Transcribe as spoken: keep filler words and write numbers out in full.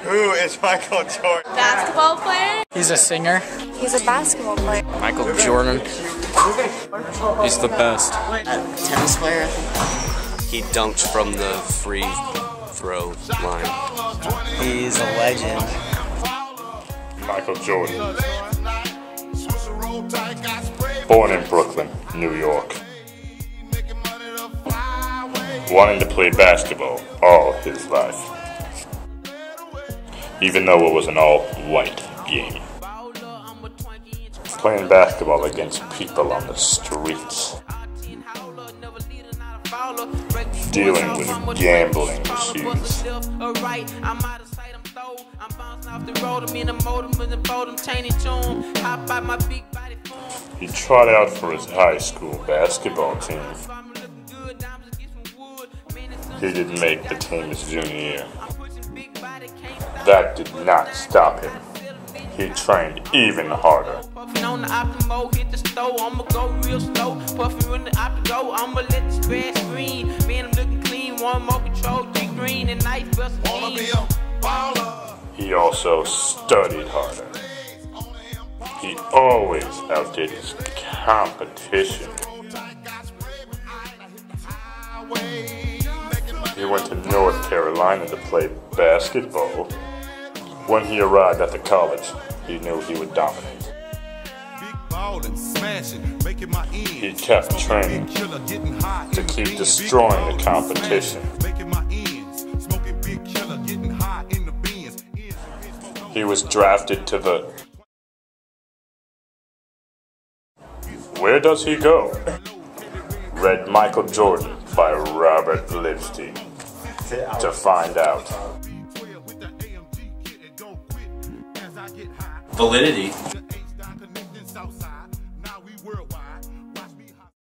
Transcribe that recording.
Who is Michael Jordan? Basketball player? He's a singer. He's a basketball player. Michael Jordan. He's the best. Tennis player. He dunked from the free throw line. He's a legend. Michael Jordan. Born in Brooklyn, New York. Wanting to play basketball all his life. Even though it was an all-white game. Playing basketball against people on the streets. Dealing with gambling issues. He tried out for his high school basketball team. He didn't make the team his junior year. That did not stop him. He trained even harder. He also studied harder. He always outdid his competition. He went to North Carolina to play basketball. When he arrived at the college, he knew he would dominate. He kept training to keep destroying the competition. He was drafted to the... Where does he go? Read Michael Jordan by Robert Lipsyte to find out. Validity.